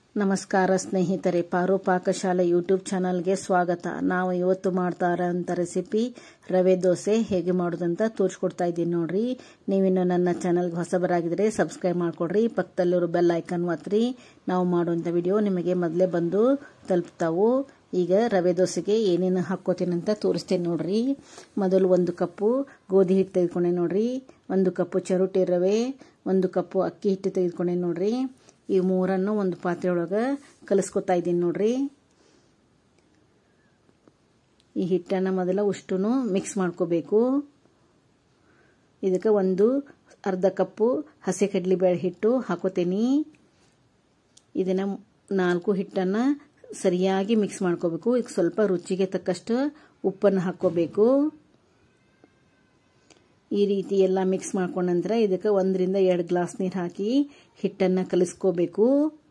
ನಮಸ್ಕಾರ ಸ್ನೇಹಿತರೆ, ಪಾರು ಪಾಕಶಾಲೆ ಯೂಟ್ಯೂಬ್ ಚಾನಲ್ಗೆ ಸ್ವಾಗತ. ನಾವು ಇವತ್ತು ಮಾಡ್ತಾ ಇರೋಂಥ ರೆಸಿಪಿ ರವೆ ದೋಸೆ ಹೇಗೆ ಮಾಡೋದಂತ ತೋರಿಸ್ಕೊಡ್ತಾ ಇದ್ದೀನಿ ನೋಡ್ರಿ. ನೀವಿನ್ನು ನನ್ನ ಚಾನಲ್ಗೆ ಹೊಸಬರಾಗಿದ್ರೆ ಸಬ್ಸ್ಕ್ರೈಬ್ ಮಾಡ್ಕೊಡ್ರಿ, ಪಕ್ಕದಲ್ಲಿರೋ ಬೆಲ್ ಐಕನ್ ಒತ್ತಿರಿ. ನಾವು ಮಾಡುವಂಥ ವಿಡಿಯೋ ನಿಮಗೆ ಮೊದಲೇ ಬಂದು ತಲುಪ್ತಾವು. ಈಗ ರವೆ ದೋಸೆಗೆ ಏನೇನು ಹಾಕ್ಕೋತೀನಿ ಅಂತ ತೋರಿಸ್ತೇನೆ ನೋಡ್ರಿ. ಮೊದಲು 1 ಕಪ್ಪು ಗೋಧಿ ಹಿಟ್ಟು ತೆಗೆದುಕೊಂಡೆ ನೋಡ್ರಿ, 1 ಕಪ್ಪು ಚರುಟಿ ರವೆ, 1 ಕಪ್ಪು ಅಕ್ಕಿ ಹಿಟ್ಟು ತೆಗೆದುಕೊಂಡೆ ನೋಡ್ರಿ. ಈ ಮೂರನ್ನು ಒಂದು ಪಾತ್ರೆ ಒಳಗೆ ಕಲಿಸ್ಕೊತಾ ಇದ್ದೀನಿ ನೋಡ್ರಿ. ಈ ಹಿಟ್ಟನ್ನು ಮೊದಲ ಉಷ್ಟುನು ಮಿಕ್ಸ್ ಮಾಡ್ಕೋಬೇಕು. ಇದಕ್ಕೆ ಅರ್ಧ ಕಪ್ಪು ಹಸಿ ಕಡಲೆಬೇಳೆ ಹಿಟ್ಟು ಹಾಕೋತೀನಿ. ಇದನ್ನ 4 ಹಿಟ್ಟನ್ನು ಸರಿಯಾಗಿ ಮಿಕ್ಸ್ ಮಾಡ್ಕೋಬೇಕು. ಈಗ ಸ್ವಲ್ಪ ರುಚಿಗೆ ತಕ್ಕಷ್ಟು ಉಪ್ಪನ್ನು ಹಾಕೋಬೇಕು. ಈ ರೀತಿ ಎಲ್ಲ ಮಿಕ್ಸ್ ಮಾಡ್ಕೊಂಡ ನಂತರ ಇದಕ್ಕೆ 1 ರಿಂದ 2 ಗ್ಲಾಸ್ ನೀರು ಹಾಕಿ ಹಿಟ್ಟನ್ನು ಕಲಿಸ್ಕೋಬೇಕು.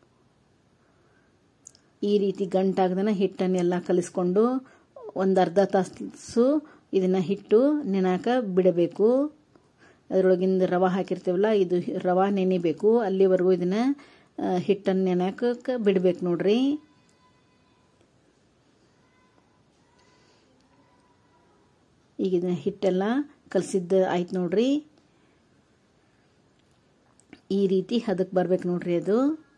ಈ ರೀತಿ ಗಂಟಾಗ್ದನ ಹಿಟ್ಟನ್ನೆಲ್ಲ ಕಲಿಸ್ಕೊಂಡು ಅರ್ಧ ತಾಸು ಇದನ್ನ ಹಿಟ್ಟು ನೆನಾಕ ಬಿಡಬೇಕು. ಅದರೊಳಗಿಂದ ರವೆ ಹಾಕಿರ್ತೀವಲ್ಲ, ಇದು ರವೆ ನೆನಿಬೇಕು. ಅಲ್ಲಿವರೆಗೂ ಇದನ್ನ ಹಿಟ್ಟನ್ನು ನೆನಾಕ ಬಿಡಬೇಕು ನೋಡ್ರಿ. ಈಗ ಇದನ್ನ ಹಿಟ್ಟೆಲ್ಲ ಕಲಸಿದ್ದು ಆಯ್ತು ನೋಡ್ರಿ. ಈ ರೀತಿ ಹದಕ್ಕೆ ಬರ್ಬೇಕು ನೋಡ್ರಿ. ಅದು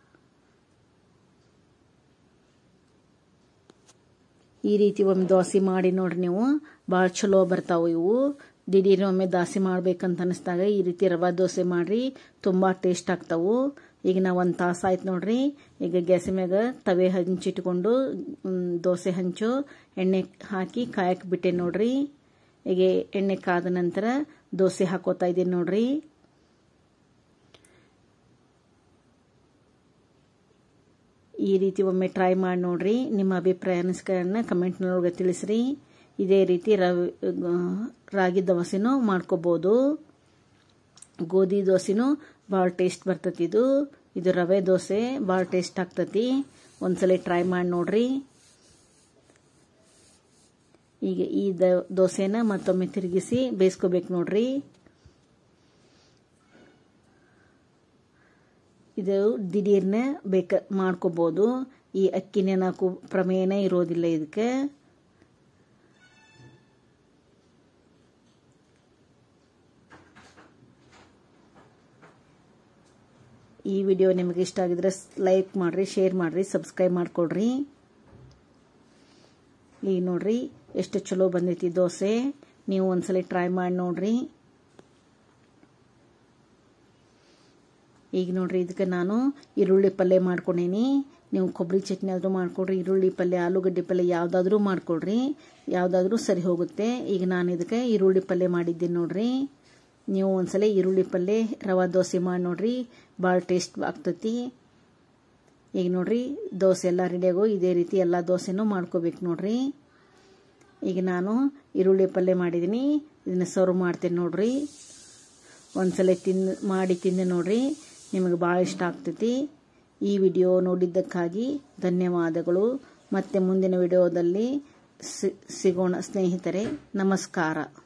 ಈ ರೀತಿ ಒಮ್ಮೆ ದೋಸೆ ಮಾಡಿ ನೋಡ್ರಿ ನೀವು, ಭಾಳ ಚಲೋ ಬರ್ತಾವು ಇವು. ದಿಢೀರ್ ಒಮ್ಮೆ ದೋಸೆ ಮಾಡ್ಬೇಕಂತ ಅನಿಸ್ದಾಗ ಈ ರೀತಿ ರವೆ ದೋಸೆ ಮಾಡ್ರಿ, ತುಂಬಾ ಟೇಸ್ಟ್ ಆಗ್ತಾವು. ಈಗ ನಾವು 1 ತಾಸು ಆಯ್ತು ನೋಡ್ರಿ. ಈಗ ಗ್ಯಾಸ್ ಮ್ಯಾಗ ತವೆ ಹಂಚಿಟ್ಕೊಂಡು ದೋಸೆ ಹಂಚು ಎಣ್ಣೆ ಹಾಕಿ ಕಾಯಕ್ಕೆ ಬಿಟ್ಟೆ ನೋಡ್ರಿ. ಈಗ ಎಣ್ಣೆ ಕಾದ ನಂತರ ದೋಸೆ ಹಾಕೋತಾ ಇದ್ದೀನಿ ನೋಡ್ರಿ. ಈ ರೀತಿ ಒಮ್ಮೆ ಟ್ರೈ ಮಾಡಿ ನೋಡ್ರಿ. ನಿಮ್ಮ ಅಭಿಪ್ರಾಯ ಅನಿಸಿಕೆಗಳನ್ನ ಕಮೆಂಟ್ನೊಳಗೆ ತಿಳಿಸ್ರಿ. ಇದೇ ರೀತಿ ರಾಗಿ ದೋಸೆನೂ ಮಾಡ್ಕೋಬಹುದು. ಗೋಧಿ ದೋಸೆನೂ ಭಾಳ ಟೇಸ್ಟ್ ಬರ್ತತಿ. ಇದು ರವೆ ದೋಸೆ ಭಾಳ ಟೇಸ್ಟ್ ಆಗ್ತತಿ. ಒಂದ್ಸಲ ಟ್ರೈ ಮಾಡಿ ನೋಡ್ರಿ. ಈಗ ಈ ದೋಸೆನ ಮತ್ತೊಮ್ಮೆ ತಿರುಗಿಸಿ ಬೇಯಿಸ್ಕೋಬೇಕು ನೋಡ್ರಿ. ಇದು ದಿಢೀರ್ನ ಮಾಡ್ಕೋಬಹುದು. ಈ ಅಕ್ಕಿ ನೆನಾಕು ಪ್ರಮೇಯನೇ ಇರೋದಿಲ್ಲ ಇದಕ್ಕೆ. ಈ ವಿಡಿಯೋ ನಿಮಗೆ ಇಷ್ಟ ಆಗಿದ್ರೆ ಲೈಕ್ ಮಾಡ್ರಿ, ಶೇರ್ ಮಾಡ್ರಿ, ಸಬ್ಸ್ಕ್ರೈಬ್ ಮಾಡ್ಕೊಡ್ರಿ. ಈಗ ನೋಡ್ರಿ ಎಷ್ಟು ಚಲೋ ಬಂದೈತಿ ದೋಸೆ. ನೀವು ಒಂದ್ಸಲ ಟ್ರೈ ಮಾಡಿ ನೋಡ್ರಿ. ಈಗ ನೋಡ್ರಿ ಇದಕ್ಕೆ ನಾನು ಈರುಳ್ಳಿ ಪಲ್ಯ ಮಾಡ್ಕೊಂಡೇನಿ. ನೀವು ಕೊಬ್ಬರಿ ಚಟ್ನಿ ಆದ್ರೂ ಮಾಡ್ಕೊಡ್ರಿ, ಈರುಳ್ಳಿ ಪಲ್ಯ, ಆಲೂಗಡ್ಡೆ ಪಲ್ಯ ಯಾವ್ದಾದ್ರೂ ಮಾಡ್ಕೊಡ್ರಿ, ಯಾವ್ದಾದ್ರೂ ಸರಿ ಹೋಗುತ್ತೆ. ಈಗ ನಾನು ಇದಕ್ಕೆ ಈರುಳ್ಳಿ ಪಲ್ಯ ಮಾಡಿದ್ದೀನಿ ನೋಡ್ರಿ. ನೀವು ಒಂದ್ಸಲ ಈರುಳ್ಳಿ ಪಲ್ಯ ರವೆ ದೋಸೆ ಮಾಡಿ ನೋಡ್ರಿ, ಭಾಳ ಟೇಸ್ಟ್ ಆಗ್ತತಿ. ಈಗ ನೋಡ್ರಿ ದೋಸೆ ಎಲ್ಲ ರೆಡಿಯಾಗೋ ಇದೇ ರೀತಿ ಎಲ್ಲ ದೋಸೆನೂ ಮಾಡ್ಕೋಬೇಕು ನೋಡ್ರಿ. ಈಗ ನಾನು ಈರುಳ್ಳಿ ಪಲ್ಯ ಮಾಡಿದ್ದೀನಿ, ಇದನ್ನ ಸರ್ವ್ ಮಾಡ್ತೇನೆ ನೋಡ್ರಿ. ಒಂದ್ಸಲ ಮಾಡಿ ತಿಂದು ನೋಡ್ರಿ, ನಿಮಗೆ ಭಾಳ ಇಷ್ಟ ಆಗ್ತೈತಿ. ಈ ವಿಡಿಯೋ ನೋಡಿದ್ದಕ್ಕಾಗಿ ಧನ್ಯವಾದಗಳು. ಮತ್ತೆ ಮುಂದಿನ ವಿಡಿಯೋದಲ್ಲಿ ಸಿಗೋಣ ಸ್ನೇಹಿತರೆ. ನಮಸ್ಕಾರ.